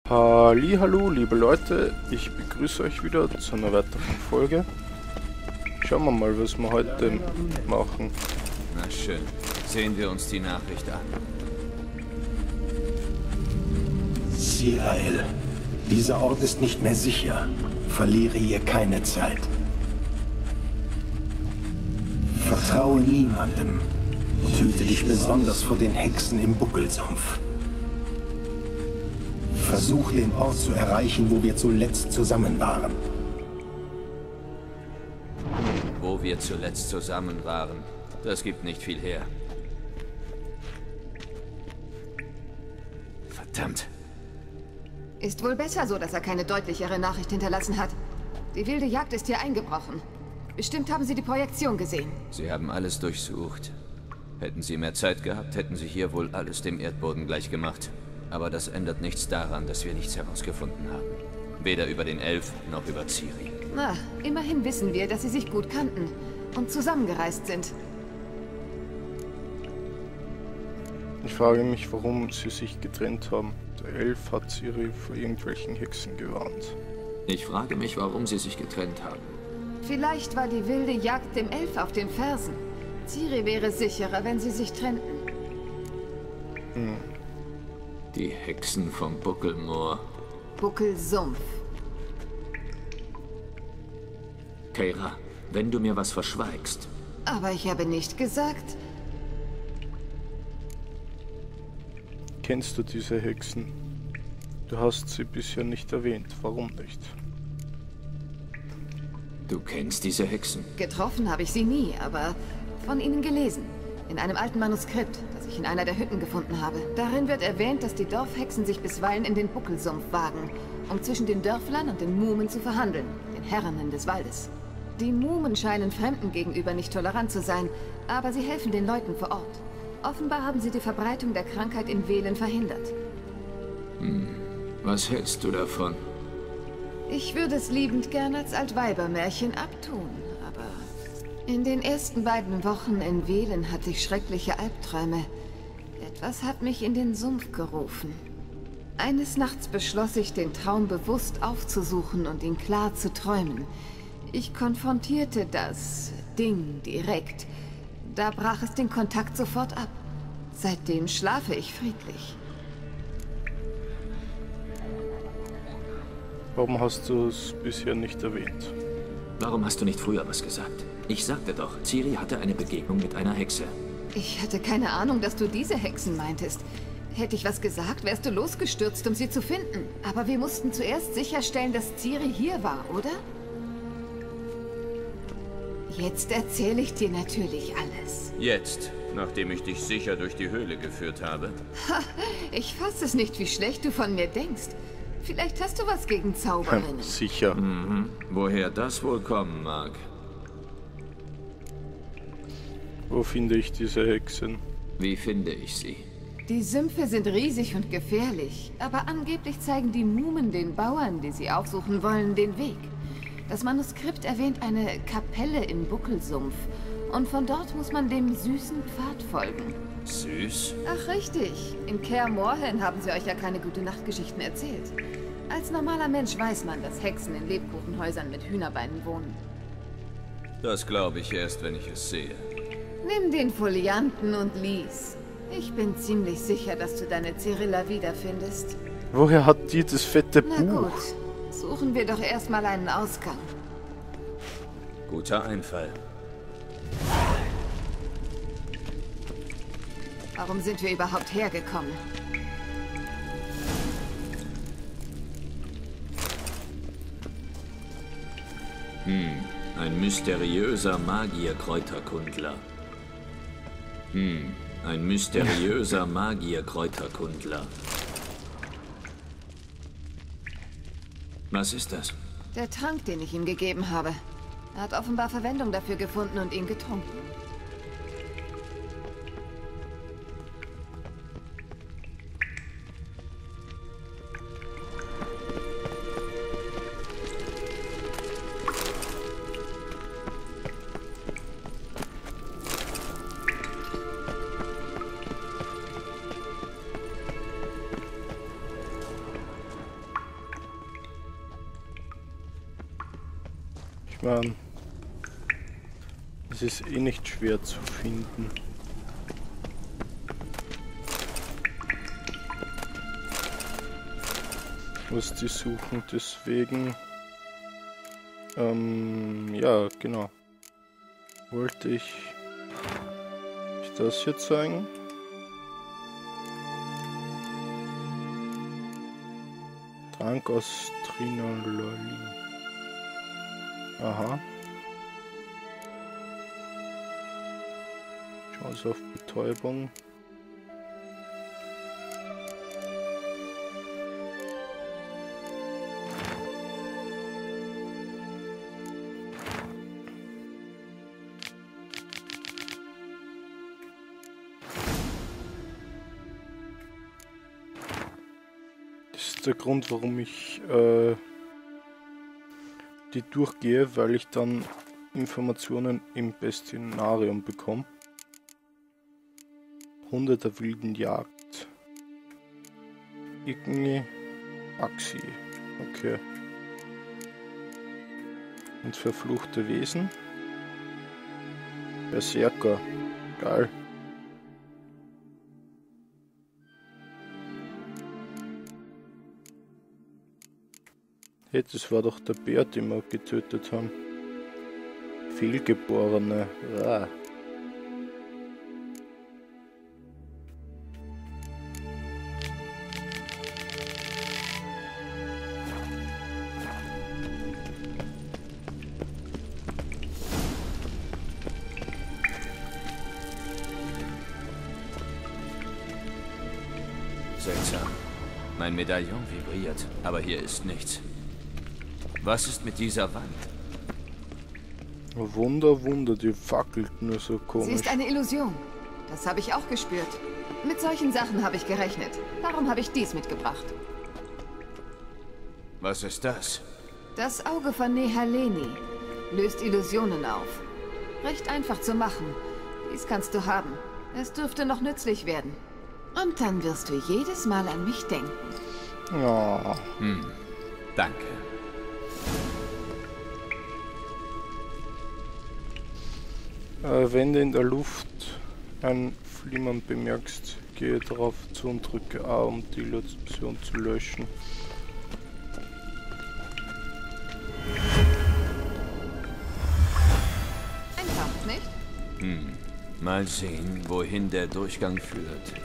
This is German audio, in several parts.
Hallo, liebe Leute, ich begrüße euch wieder zu einer weiteren Folge. Schauen wir mal, was wir heute machen. Na schön, sehen wir uns die Nachricht an. Sirael, dieser Ort ist nicht mehr sicher. Verliere hier keine Zeit. Vertraue niemandem und hüte dich besonders vor den Hexen im Buckelsumpf. Versuch, den Ort zu erreichen, wo wir zuletzt zusammen waren. Wo wir zuletzt zusammen waren, das gibt nicht viel her. Verdammt. Ist wohl besser so, dass er keine deutlichere Nachricht hinterlassen hat. Die wilde Jagd ist hier eingebrochen. Bestimmt haben Sie die Projektion gesehen. Sie haben alles durchsucht. Hätten Sie mehr Zeit gehabt, hätten Sie hier wohl alles dem Erdboden gleich gemacht. Aber das ändert nichts daran, dass wir nichts herausgefunden haben. Weder über den Elf noch über Ciri. Na, immerhin wissen wir, dass sie sich gut kannten und zusammengereist sind. Ich frage mich, warum sie sich getrennt haben. Der Elf hat Ciri vor irgendwelchen Hexen gewarnt. Ich frage mich, warum sie sich getrennt haben. Vielleicht war die wilde Jagd dem Elf auf den Fersen. Ciri wäre sicherer, wenn sie sich trennten. Die Hexen vom Buckelmoor. Buckelsumpf. Keira, wenn du mir was verschweigst. Aber ich habe nicht gesagt... Kennst du diese Hexen? Du hast sie bisher nicht erwähnt. Warum nicht? Du kennst diese Hexen? Getroffen habe ich sie nie, aber von ihnen gelesen. In einem alten Manuskript, das ich in einer der Hütten gefunden habe. Darin wird erwähnt, dass die Dorfhexen sich bisweilen in den Buckelsumpf wagen, um zwischen den Dörflern und den Mumen zu verhandeln, den Herrinnen des Waldes. Die Mumen scheinen Fremden gegenüber nicht tolerant zu sein, aber sie helfen den Leuten vor Ort. Offenbar haben sie die Verbreitung der Krankheit in Velen verhindert. Was hältst du davon? Ich würde es liebend gern als Altweibermärchen abtun, aber... In den ersten beiden Wochen in Velen hatte ich schreckliche Albträume. Etwas hat mich in den Sumpf gerufen. Eines Nachts beschloss ich, den Traum bewusst aufzusuchen und ihn klar zu träumen. Ich konfrontierte das Ding direkt. Da brach es den Kontakt sofort ab. Seitdem schlafe ich friedlich. Warum hast du es bisher nicht erwähnt? Warum hast du nicht früher was gesagt? Ich sagte doch, Ciri hatte eine Begegnung mit einer Hexe. Ich hatte keine Ahnung, dass du diese Hexen meintest. Hätte ich was gesagt, wärst du losgestürzt, um sie zu finden. Aber wir mussten zuerst sicherstellen, dass Ciri hier war, oder? Jetzt erzähle ich dir natürlich alles. Jetzt, nachdem ich dich sicher durch die Höhle geführt habe? Ha, ich fasse es nicht, wie schlecht du von mir denkst. Vielleicht hast du was gegen Zauberinnen. Sicher. Woher das wohl kommen mag. Wo finde ich diese Hexen? Wie finde ich sie? Die Sümpfe sind riesig und gefährlich, aber angeblich zeigen die Mumen den Bauern, die sie aufsuchen wollen, den Weg. Das Manuskript erwähnt eine Kapelle im Buckelsumpf und von dort muss man dem süßen Pfad folgen. Süß? Ach richtig, in Kaer Morhen haben sie euch ja keine gute Nachtgeschichten erzählt. Als normaler Mensch weiß man, dass Hexen in Lebkuchenhäusern mit Hühnerbeinen wohnen. Das glaube ich erst, wenn ich es sehe. Nimm den Folianten und lies. Ich bin ziemlich sicher, dass du deine Cyrilla wiederfindest. Woher hat die das fette Na Buch? gut, suchen wir doch erstmal einen Ausgang. Guter Einfall. Warum sind wir überhaupt hergekommen? Ein mysteriöser Magierkräuterkundler. Ein mysteriöser Magierkräuterkundler. Was ist das? Der Trank, den ich ihm gegeben habe. Er hat offenbar Verwendung dafür gefunden und ihn getrunken. meine, es ist eh nicht schwer zu finden. Was die suchen, deswegen ja, genau. Wollte ich das hier zeigen? Trank aus Trinololin. Aha. Chance auf Betäubung. Der Grund, warum ich die durchgehe, weil ich dann Informationen im Bestiarium bekomme. Hunde der wilden Jagd. Igni Axi. Okay. Und verfluchte Wesen. Berserker. Geil. Hey, das war doch der Bär, den wir getötet haben. Fehlgeborene. Ah. Seltsam. Mein Medaillon vibriert, aber hier ist nichts. Was ist mit dieser Wand? Wunder, Wunder, die fackelt nur so komisch. Sie ist eine Illusion. Das habe ich auch gespürt. Mit solchen Sachen habe ich gerechnet. Darum habe ich dies mitgebracht. Was ist das? Das Auge von Nehaleni löst Illusionen auf. Recht einfach zu machen. Dies kannst du haben. Es dürfte noch nützlich werden. Und dann wirst du jedes Mal an mich denken. Ja. Danke. Wenn du in der Luft ein Flimmern bemerkst, gehe darauf zu und drücke A, um die Illusion zu löschen. Einfach, nicht? Mal sehen, wohin der Durchgang führt.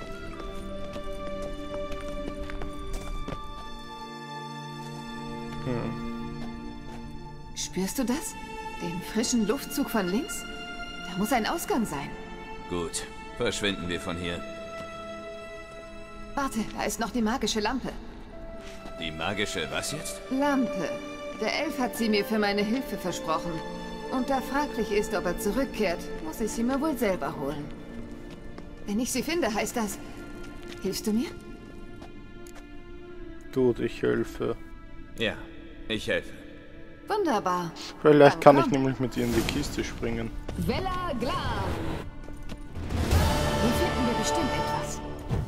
Spürst du das? Den frischen Luftzug von links? Da muss ein Ausgang sein. Gut, verschwinden wir von hier. Warte, da ist noch die magische Lampe. Die magische, was jetzt? Lampe. Der Elf hat sie mir für meine Hilfe versprochen. Und da fraglich ist, ob er zurückkehrt, muss ich sie mir wohl selber holen. Wenn ich sie finde, heißt das... Hilfst du mir? Gut, ich helfe. Ja, ich helfe. Wunderbar. Vielleicht Dann kann ich komm. nämlich mit ihr in die Kiste springen. Vela Glam. Hier finden wir bestimmt etwas.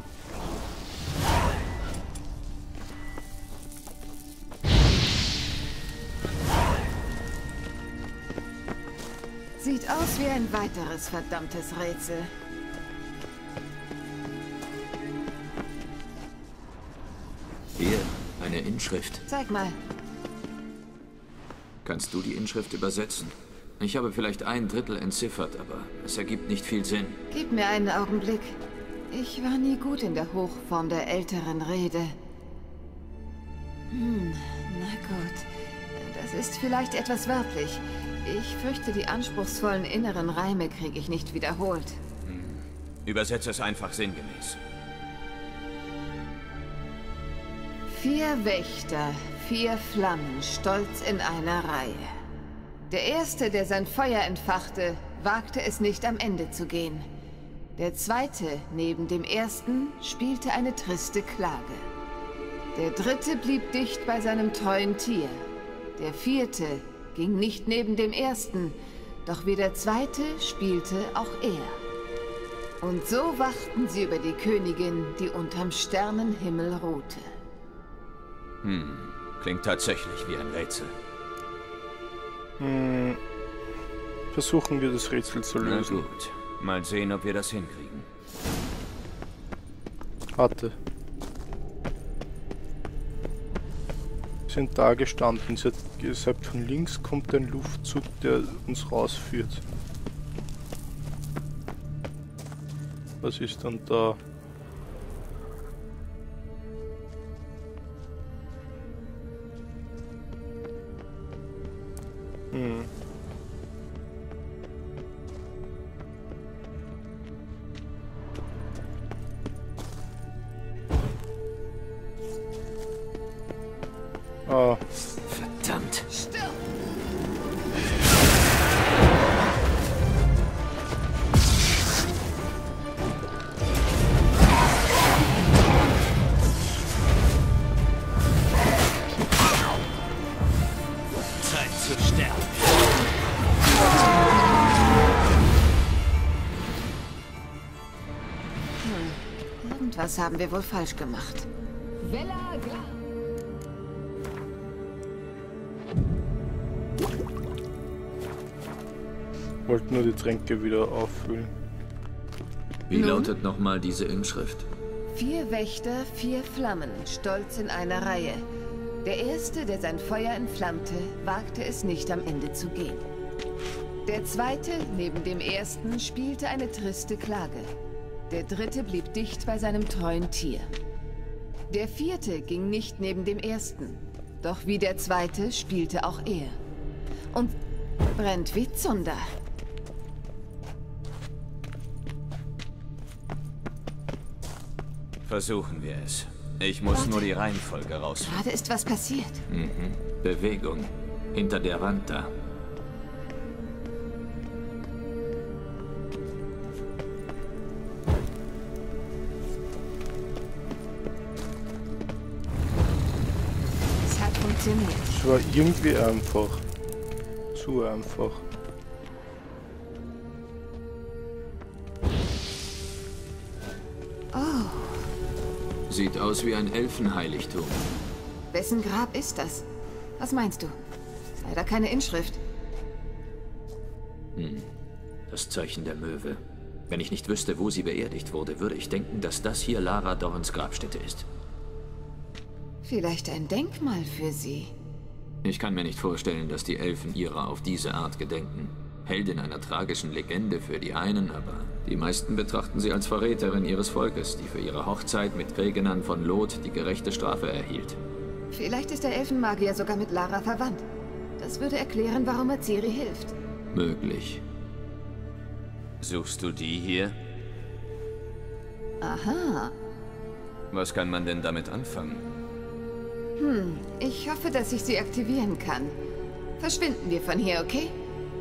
Sieht aus wie ein weiteres verdammtes Rätsel. Hier, eine Inschrift. Zeig mal. Kannst du die Inschrift übersetzen? Ich habe vielleicht 1/3 entziffert, aber es ergibt nicht viel Sinn. Gib mir einen Augenblick. Ich war nie gut in der Hochform der älteren Rede. Na gut. Das ist vielleicht etwas wörtlich. Ich fürchte, die anspruchsvollen inneren Reime kriege ich nicht wiederholt. Übersetze es einfach sinngemäß. 4 Wächter, 4 Flammen, stolz in einer Reihe. Der Erste, der sein Feuer entfachte, wagte es nicht, am Ende zu gehen. Der Zweite, neben dem Ersten, spielte eine triste Klage. Der Dritte blieb dicht bei seinem treuen Tier. Der Vierte ging nicht neben dem Ersten, doch wie der Zweite spielte auch er. Und so wachten sie über die Königin, die unterm Sternenhimmel ruhte. Klingt tatsächlich wie ein Rätsel. Versuchen wir das Rätsel zu Na lösen. gut, mal sehen, ob wir das hinkriegen. Warte. Wir sind da gestanden. Sie hat gesagt, von links kommt ein Luftzug, der uns rausführt. Was ist dann da? Ah, Verdammt. Stirb! Zeit zu sterben. Irgendwas haben wir wohl falsch gemacht. wollte nur die Tränke wieder auffüllen. Wie Nun? lautet nochmal diese Inschrift? 4 Wächter, 4 Flammen, stolz in einer Reihe. Der Erste, der sein Feuer entflammte, wagte es nicht, am Ende zu gehen. Der Zweite, neben dem Ersten, spielte eine triste Klage. Der Dritte blieb dicht bei seinem treuen Tier. Der Vierte ging nicht neben dem Ersten. Doch wie der Zweite spielte auch er. Und brennt wie Zunder. Versuchen wir es. Ich muss nur die Reihenfolge rausfinden. Gerade ist was passiert. Bewegung. Hinter der Wand da. Es hat funktioniert. Es war irgendwie einfach. Zu einfach. Sieht aus wie ein Elfenheiligtum. Wessen Grab ist das? Was meinst du? Leider keine Inschrift. Das Zeichen der Möwe. Wenn ich nicht wüsste, wo sie beerdigt wurde, würde ich denken, dass das hier Lara Dorns Grabstätte ist. Vielleicht ein Denkmal für sie. Ich kann mir nicht vorstellen, dass die Elfen ihrer auf diese Art gedenken. Heldin einer tragischen Legende für die einen, aber die meisten betrachten sie als Verräterin ihres Volkes, die für ihre Hochzeit mit Regenan von Loth die gerechte Strafe erhielt. Vielleicht ist der Elfenmagier sogar mit Lara verwandt. Das würde erklären, warum er Ciri hilft. Möglich. Suchst du die hier? Aha. Was kann man denn damit anfangen? Ich hoffe, dass ich sie aktivieren kann. Verschwinden wir von hier, okay?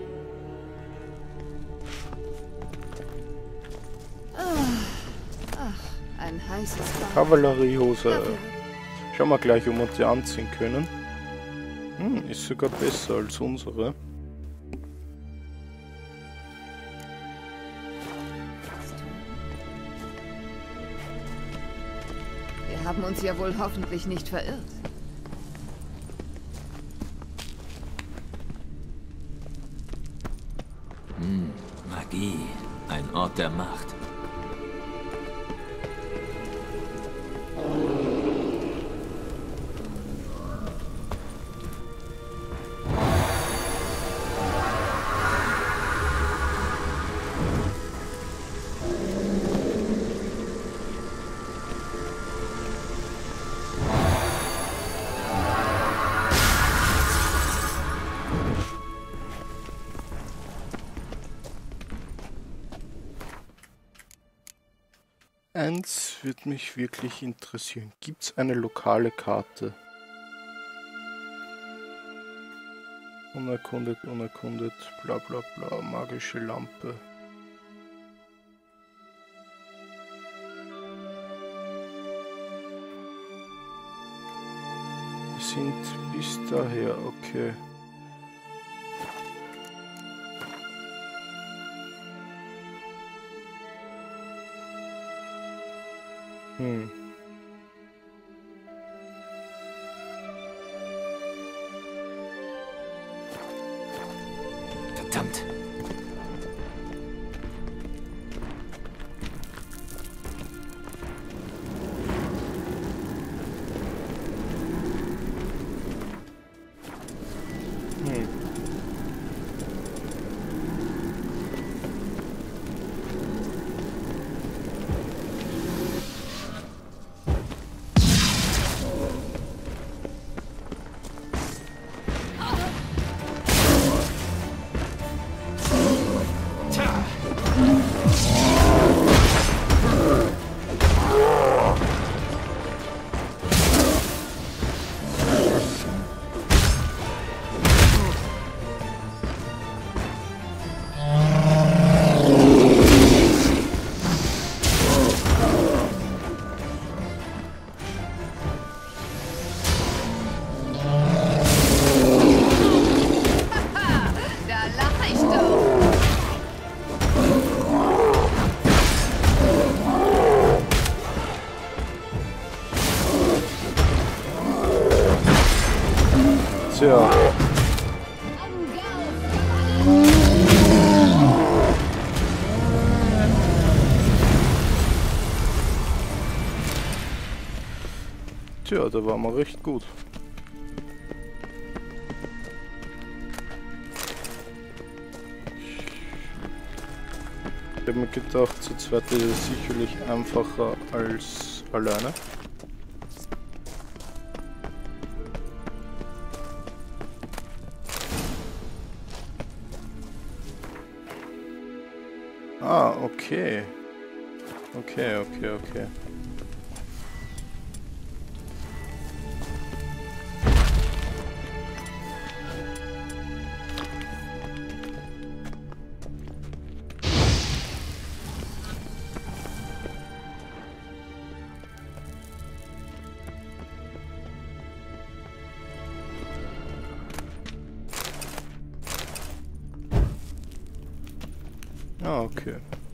Ach, ein heißes Bad. Kavalleriehose. Schauen wir gleich, ob wir die anziehen können. Ist sogar besser als unsere. Wir haben uns ja wohl hoffentlich nicht verirrt. Magie. Ein Ort der Macht. Eins würde mich wirklich interessieren. Gibt es eine lokale Karte? Unerkundet, unerkundet, bla bla bla, magische Lampe. Wir sind bis daher, okay. Verdammt. Tja. Tja, da waren wir recht gut. Ich habe mir gedacht, zu zweit ist es sicherlich einfacher als alleine. Ah, okay. Okay. Ah, okay.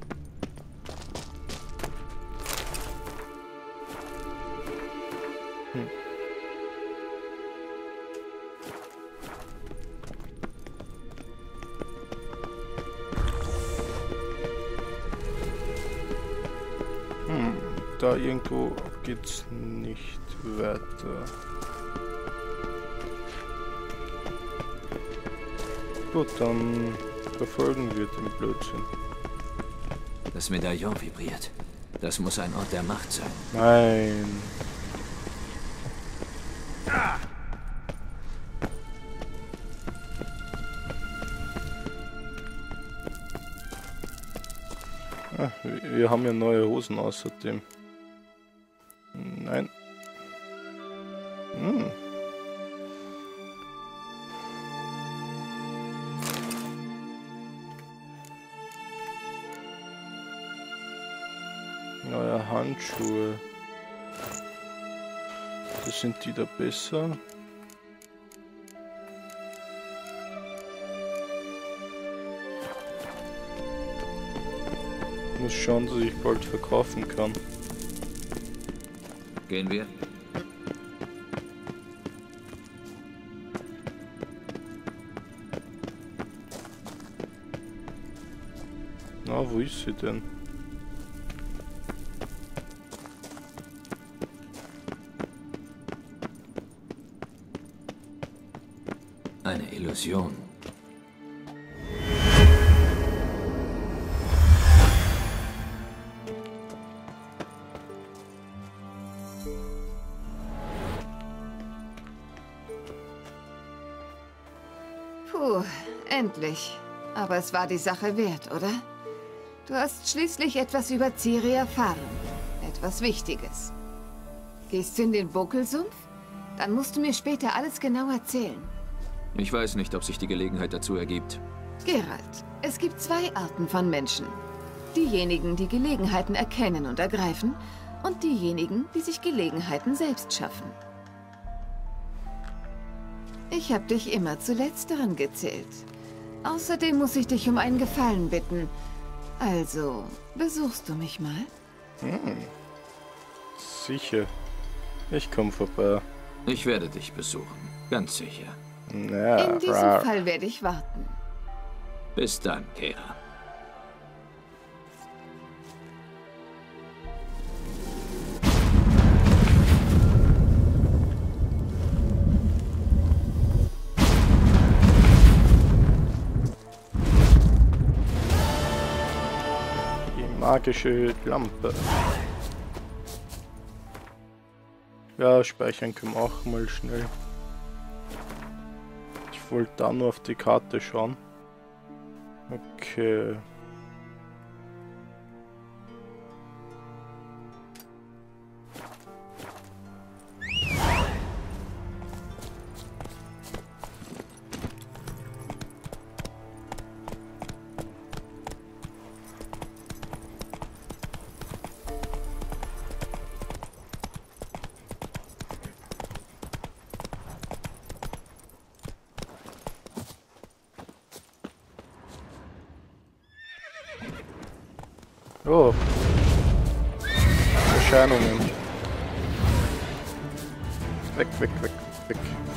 Da irgendwo geht's nicht weiter. Gut, dann verfolgen wir den Blödsinn. Das Medaillon vibriert. Das muss ein Ort der Macht sein. Nein. Ah, wir haben ja neue Hosen außerdem. Nein. Neue Handschuhe. Das sind die da besser. Ich muss schauen, dass ich bald verkaufen kann. Gehen wir? Na, wo ist sie denn? Eine Illusion. Puh, endlich. Aber es war die Sache wert, oder? Du hast schließlich etwas über Ciri erfahren. Etwas Wichtiges. Gehst du in den Buckelsumpf? Dann musst du mir später alles genau erzählen. Ich weiß nicht, ob sich die Gelegenheit dazu ergibt. Geralt, es gibt zwei Arten von Menschen. Diejenigen, die Gelegenheiten erkennen und ergreifen, und diejenigen, die sich Gelegenheiten selbst schaffen. Ich habe dich immer zu Letzteren gezählt. Außerdem muss ich dich um einen Gefallen bitten. Also, besuchst du mich mal? Sicher. Ich komme vorbei. Ich werde dich besuchen. Ganz sicher. Ja, In diesem Fall werde ich warten. Bis dann, Kehrer. Die magische Lampe. Ja, speichern können wir auch mal schnell. Ich wollte da nur auf die Karte schauen. Okay. Oh. Erscheinungen. Weg, weg, weg, weg.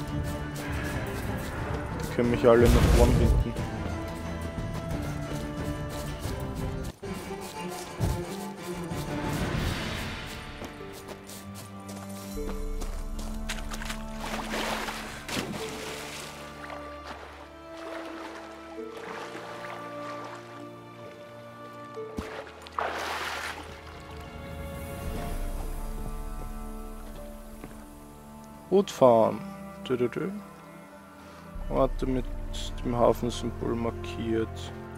Die können mich alle noch one-hitten. Boot fahren. Warte, mit dem Hafensymbol markiert.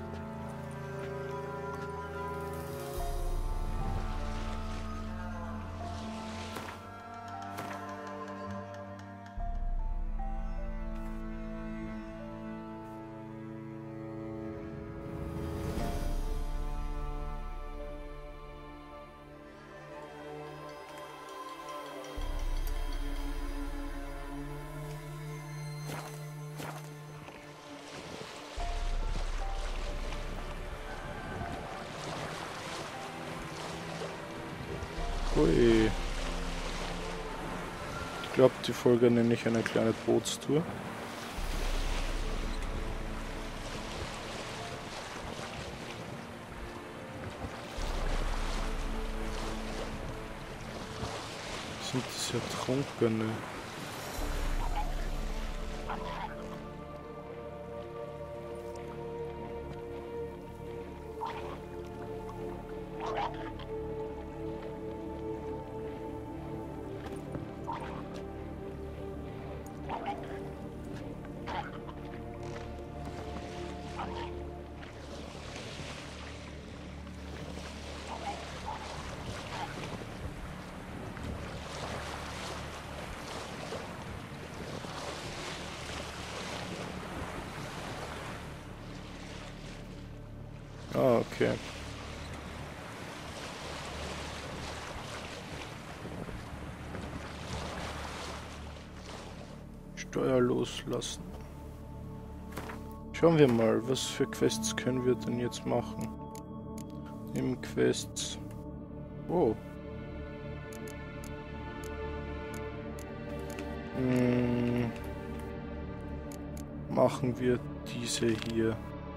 Ui. Ich glaube, die Folge nenne ich eine kleine Bootstour. Sind das Ertrunkene? Ah, okay. Steuer loslassen. Schauen wir mal, was für Quests können wir denn jetzt machen? Quests. Oh. Machen wir diese hier.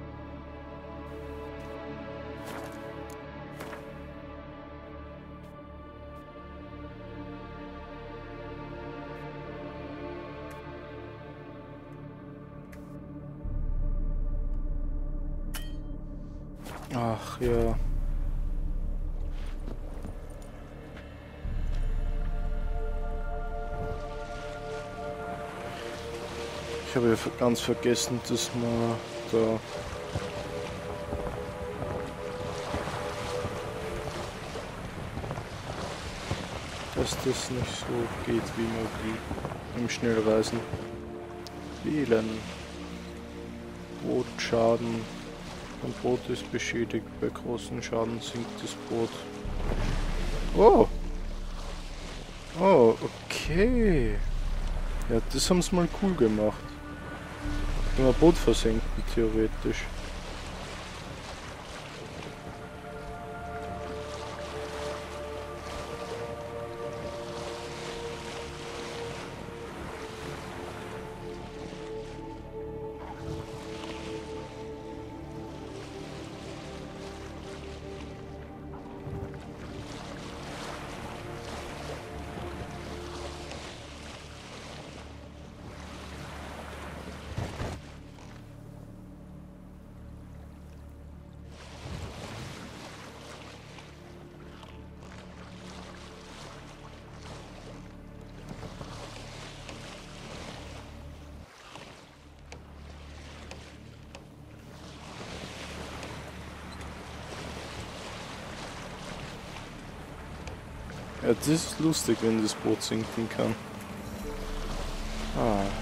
Ach ja. Ich habe ja ganz vergessen, dass man da dass das nicht so geht, wie man will im Schnellreisen. Wählen. Bootschaden. Ein Boot ist beschädigt. Bei großen Schaden sinkt das Boot. Oh! Oh, okay. Ja, das haben sie mal cool gemacht. Können wir ein Boot versenken, theoretisch. Ja, das ist lustig, wenn das Boot sinken kann. Ah.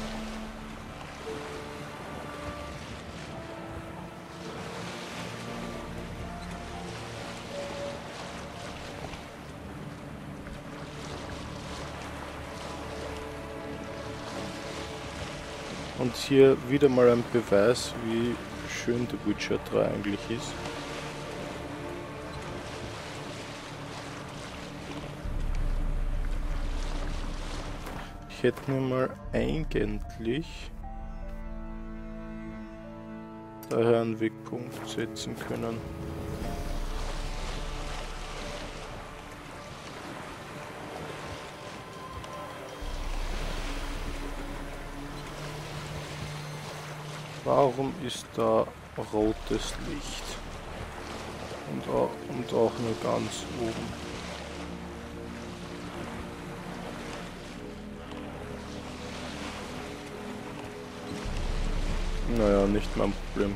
Und hier wieder mal ein Beweis, wie schön The Witcher 3 eigentlich ist. Ich hätte mir mal eigentlich daher einen Wegpunkt setzen können. Warum ist da rotes Licht? Und auch nur ganz oben. Naja, nicht mein Problem.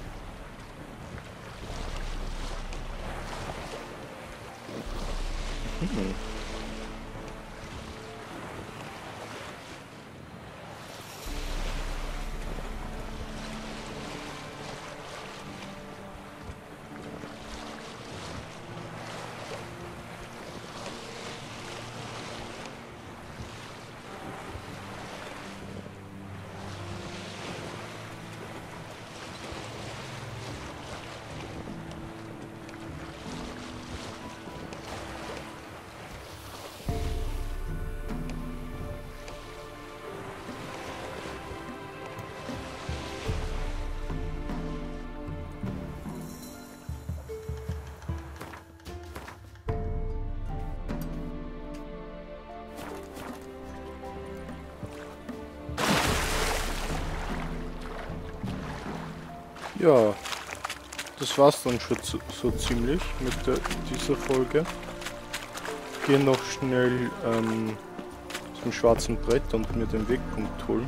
Ja, das war's dann schon so ziemlich mit dieser Folge. Ich gehe noch schnell zum schwarzen Brett und mir den Wegpunkt holen.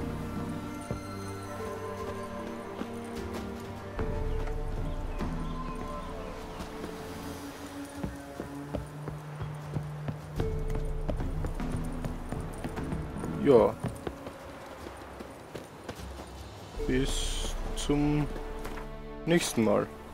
Ja. Bis zum nächsten Mal.